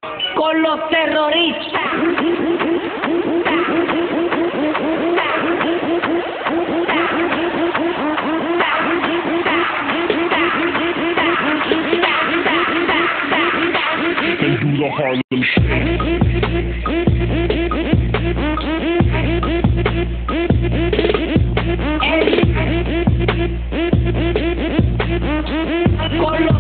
con los terroristas. They do the Harlem Shake. Con